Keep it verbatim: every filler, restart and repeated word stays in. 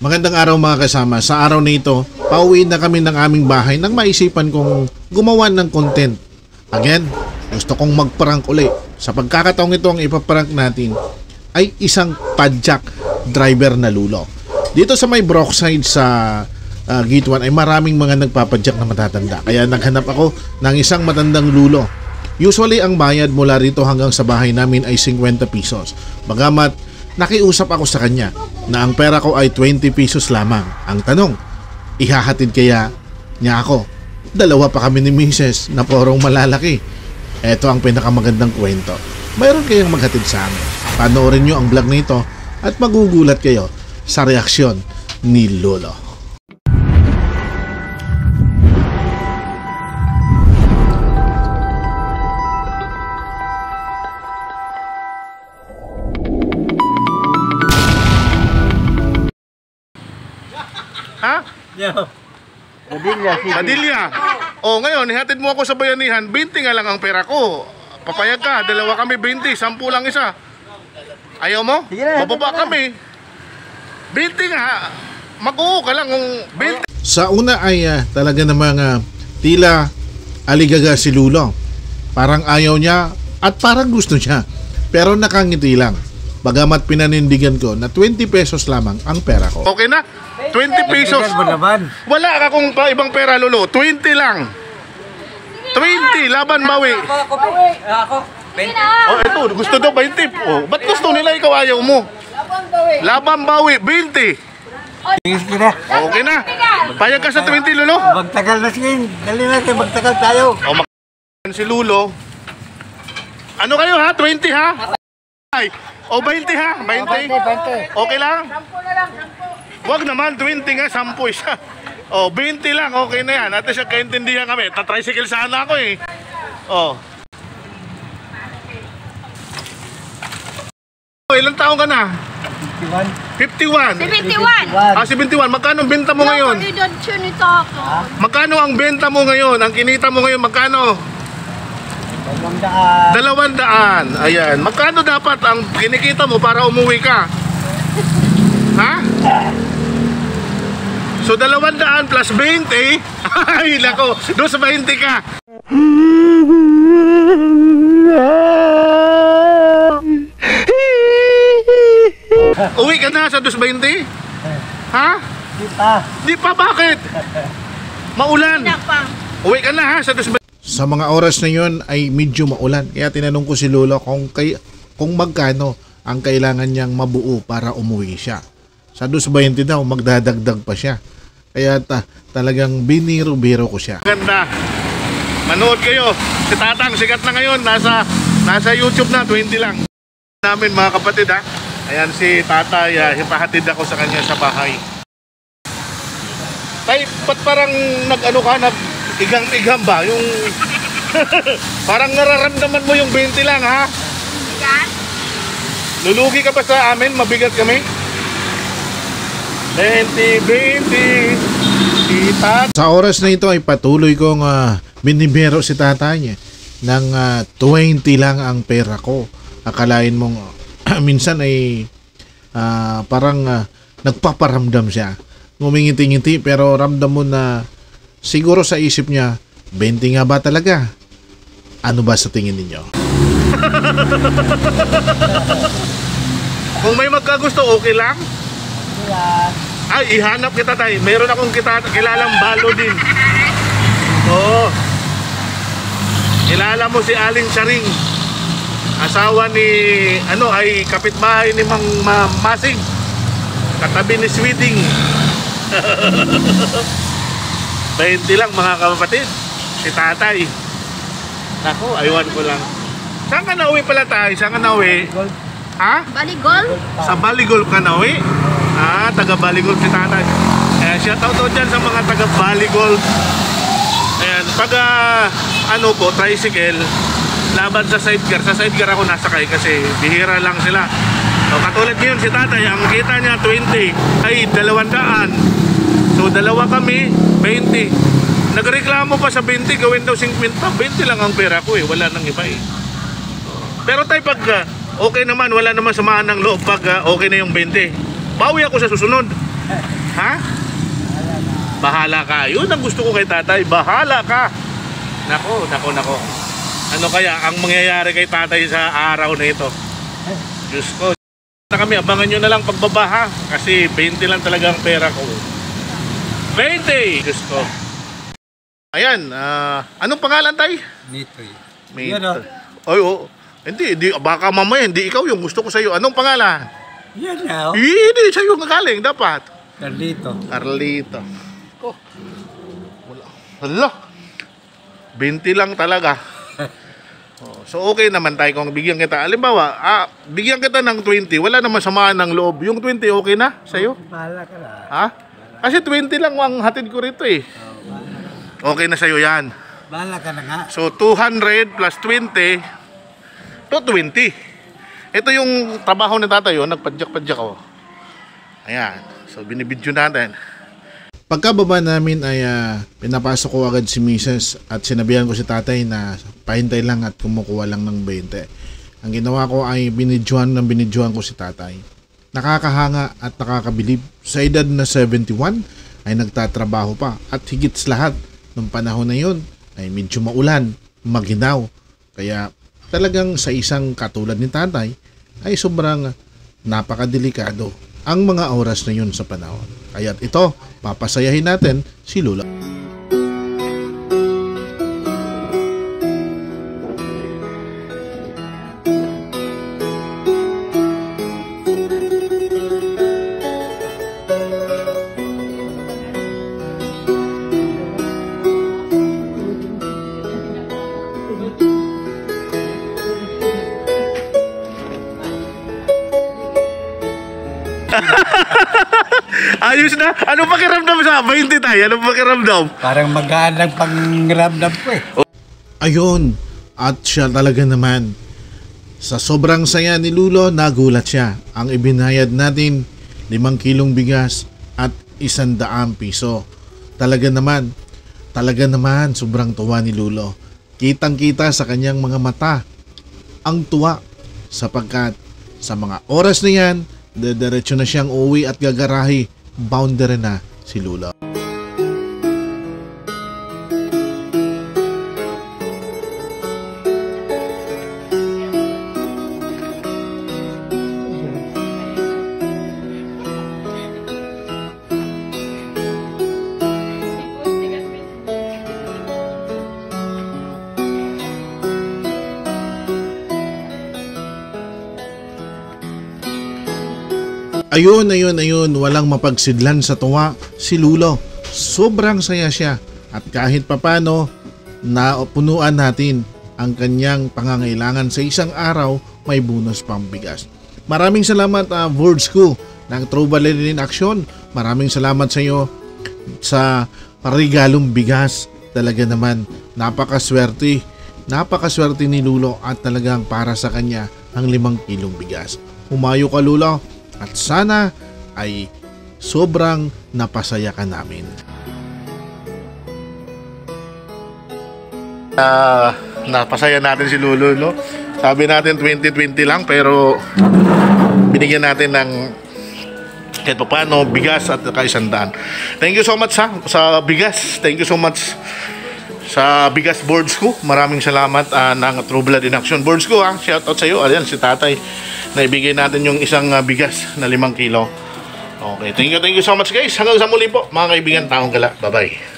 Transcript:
Magandang araw mga kasama. Sa araw na ito, pauwi na kami ng aming bahay nang maisipan kong gumawa ng content. Again, gusto kong magprank uli. Sa pagkakataong ito, ang ipaprank natin ay isang padjak driver na lulo. Dito sa may Brookside sa uh, Gate one ay maraming mga nagpapadjak na matatanda. Kaya naghanap ako ng isang matandang lulo. Usually ang bayad mula rito hanggang sa bahay namin ay fifty pesos. Bagamat nakiusap ako sa kanya na ang pera ko ay twenty pesos lamang. Ang tanong, ihahatid kaya niya ako? Dalawa pa kami ni Missus na porong malalaki. Ito ang pinakamagandang kwento. Mayroon kayang maghatid sa amin. Panoorin nyo ang vlog na ito at magugulat kayo sa reaksyon ni Lolo. Ha? Yo. Badilya. Badilya. Oh, ngayon, ihatid mo ako sa bayanihan, twenty nga lang ang pera ko. Papayag ka, dalawa kami twenty, ten lang isa. Ayaw mo? Bababa kami. twenty nga. Mag-uho ka lang kung twenty. Sa una ay uh, talaga namang uh, tila aligaga si Lulo. Parang ayaw niya at parang gusto niya. Pero nakangiti lang. Bagamat pinanindigan ko na twenty pesos lamang ang pera ko. Okay na? twenty pesos. Wala ka kung pa ibang pera, Lolo. twenty lang. twenty, laban bawi. Ako, ako. Oh, ito, gusto daw twenty. Oh, ba't gusto nila ikaw ayaw mo? Laban bawi. Laban bawi, twenty. Okay na. Payag ka sa twenty, Lolo. Magtagal na sige. Dali natin, magtagal tayo. Oh, mag si Lulo. Ano kayo ha? twenty ha? Ay, o twenty ha? twenty? Okay lang? Wag naman, twenty nga, ten isa. O, twenty lang, okay na yan. At siya kaintindihan kami. Tatricycle sana ako eh. O. O, ilang taong ka na? fifty-one. fifty-one. seventy-one. Ah, seventy-one. Magkano ang benta mo ngayon? Nito ako. Magkano ang benta mo ngayon? Ang kinita mo ngayon, magkano? Dalawang daan. Dalawang daan. Ayan. Magkano dapat ang kinikita mo para umuwi ka? Ha? So, dalawang daan plus twenty. Ay, lako. Doon sa twenty ka. Uwi ka na sa dos twenty? Ha? Di pa. Di pa, bakit? Maulan. Uwi ka na ha sa dos twenty. Sa mga oras na yun ay medyo maulan. Kaya tinanong ko si Lolo kung, kay, kung magkano ang kailangan niyang mabuo para umuwi siya. Sa dos twenty daw, magdadagdag pa siya. Kaya ta, talagang biniro-biro ko siya. Ganda. Manood kayo. Si Tatang, sikat na ngayon. Nasa, nasa YouTube na, twenty lang. Namin mga kapatid ha. Ayan si Tatay, uh, hipahatid ako sa kanya sa bahay. Tay, ba't parang nag-ano ka, nag-igang-igang ba? Yung parang nararamdaman mo yung twenty lang ha? Bigat? Lulugi ka ba sa amin? Mabigat kami? twenty, twenty. Sa oras na ito ay patuloy kong uh, binibero si tatay niya ng uh, twenty lang ang pera ko. Akalain mong uh, minsan ay uh, parang uh, nagpaparamdam siya. Ngumingiti-ngiti pero ramdam mo na siguro sa isip niya, twenty nga ba talaga? Ano ba sa tingin ninyo? Kung may magkagusto, okay lang? Yeah. Ay, ihanap kita tayo. Meron akong kita, kilalang balo din. Oo. Kilala mo si Aling Charing. Asawa ni, ano, ay kapitbahay ni Mang Ma Masing. Katabi ni Sweeting. twenty lang mga kapatid. Si tatay. Naku, aywan ko lang. Saan ka nauwi pala tayo? Saan ka nauwi? Ha? Baligol? Sa Baligol ka nauwi? Ah, taga Baligol si tatay. Eh, shout out to dyan sa mga taga Baligol. Ayan, pag uh, ano po, tricycle, laban sa sidecar. Sa sidecar ako nasakay kasi bihira lang sila. So, katulad ngayon si tatay, ang kita niya twenty ay dalawang daan. So, dalawa kami, twenty. Nagreklamo pa sa twenty, gawin daw fifty. twenty lang ang pera ko eh, wala nang iba eh. Pero tayo pag uh, okay naman, wala naman samaan ng loob pag uh, okay na yung twenty. Bawi ako sa susunod. Ha? Bahala ka. Yun ang gusto ko kay tatay. Bahala ka. Nako, nako, nako. Ano kaya ang mangyayari kay tatay sa araw na ito? Diyos ko. Na kami, abangan nyo na lang pagbabaha. Kasi twenty lang talaga ang pera ko. twenty! Diyos ko. Ayan, ah, anong pangalan tay? Nitoy. May Yan o. Ay, oh. Hindi, hindi, baka mamaya, hindi ikaw yung gusto ko sa'yo. Anong pangalan? Yan na o. Hindi, sa'yo nagaling, dapat. Carlito. Carlito. Oh. Wala. Hala. twenty lang talaga. Oh, so okay naman tayo kung bigyan kita. Halimbawa, ah, bigyan kita ng twenty, wala naman samaan ng loob. Yung twenty okay na sa'yo? Bahala ka na. Ha? Kasi twenty lang ang hatid ko rito eh. Okay na sa'yo yan. Bahala ka na nga. So two hundred plus twenty, to twenty. Ito yung trabaho ni tatay, oh, nagpadyak-padyak ako. Ayan. So binibidyo natin. Pagkababa namin ay uh, pinapasok ko agad si Missus at sinabihan ko si tatay na pahintay lang at kumukuha lang ng twenty. Ang ginawa ko ay binidyohan ng binidyohan ko si tatay. Nakakahanga at nakakabilib. Sa edad na seventy-one ay nagtatrabaho pa at higit sa lahat nung panahon na yun ay medyo maulan, maginaw. Kaya talagang sa isang katulad ni tatay ay sobrang napakadelikado ang mga oras na yun sa panahon. Kaya't ito, papasayahin natin si Lula. Ayos na. Anong pakiramdam sa twenty tayo? Anong pakiramdam? Parang magaan lang pangramdam ko eh. Ayun. At siya talaga naman. Sa sobrang saya ni Lulo, nagulat siya. Ang ibinayad natin, limang kilong bigas at isang daang piso. Talaga naman. Talaga naman, sobrang tuwa ni Lulo. Kitang-kita sa kanyang mga mata ang tuwa sapagkat sa mga oras na yan, dediretso na siyang uwi at gagarahe. Boundary na si Lula. Ayun, ayun, ayun, walang mapagsidlan sa tuwa si Lulo. Sobrang saya siya at kahit papano napunuan natin ang kanyang pangangailangan sa isang araw, may bonus pang bigas. Maraming salamat uh, Words ko ng True Ballerin in Action. Maraming salamat sa iyo sa parigalong bigas. Talaga naman napakaswerte. Napakaswerte ni Lulo at talagang para sa kanya ang limang kilong bigas. Humayo ka Lulo. At sana ay sobrang napasaya ka namin. Uh, napasaya natin si Lolo, no? Sabi natin twenty twenty lang pero binigyan natin ng kahit pa paano bigas at kaisandaan. Thank you so much ha, sa bigas. Thank you so much sa bigas boards ko. Maraming salamat uh, ng True Blood in Action boards ko ha. Shout out sa iyo. Ayan si tatay. Naibigay natin yung isang uh, bigas na limang kilo. Okay, thank you, thank you so much guys. Hanggang sa muli po, mga kaibigan, taong gala. Bye-bye.